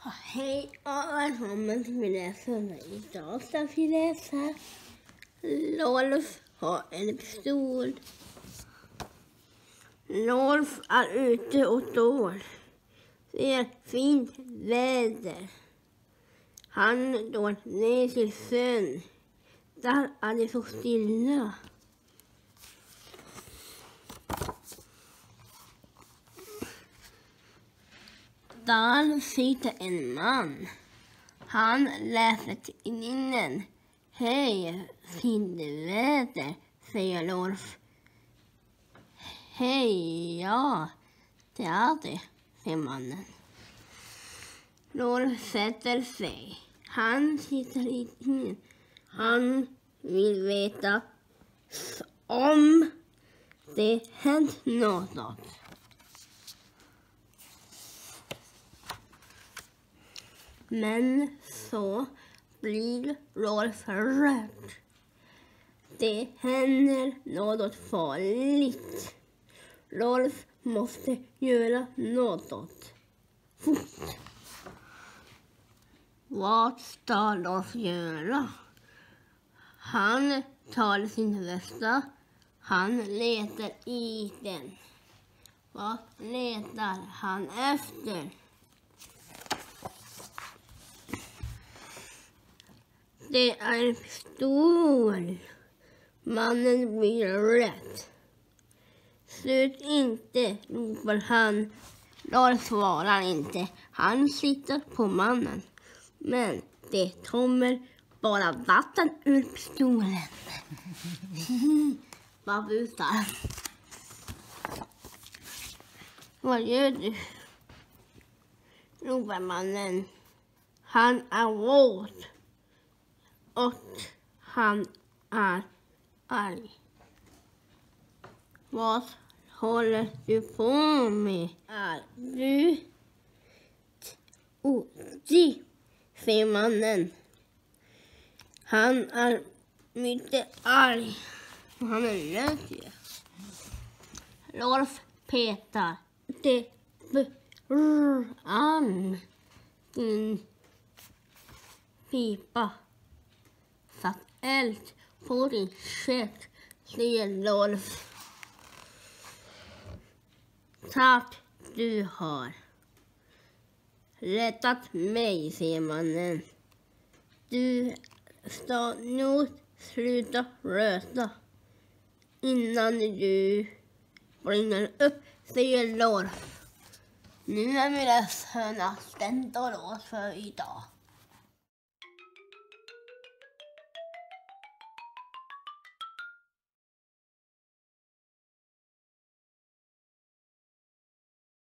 Hej och välkommen till min läsare. Idag ska vi läsa Rolf har en pistol. Rolf är ute och går. Det är fint väder. Han går ner till sjön. Där är det så stilla. Där sitter en man. Han läser tidningen. Hej, fint väder, säger Rolf. Hej, ja, det är det, säger mannen. Rolf sätter sig. Han sitter i tidningen. Han vill veta om det hänt något. Men så blir Rolf rädd. Det händer något farligt. Rolf måste göra något fort. Vad ska Rolf göra? Han tar sin väska. Han letar i den. Vad letar han efter? Det är en pistol. Mannen blir rädd. Slut inte, ropar han. Rolf svarar inte. Han sitter på mannen. Men det kommer bara vatten ur pistolen. Vad busar? Vad gör du? Ropar mannen. Han är våt. Och han är arg. Vad håller du på med? Är du odig, säger mannen. Han är mycket arg. Och han är rädd. Rolf petar. Det beror an din pipa. Satt eld på din kök, säger Rolf. Tack, du har rättat mig, säger mannen. Du ska nog sluta röta innan du brinner upp, säger Rolf. Nu är min läshörna stängd för idag.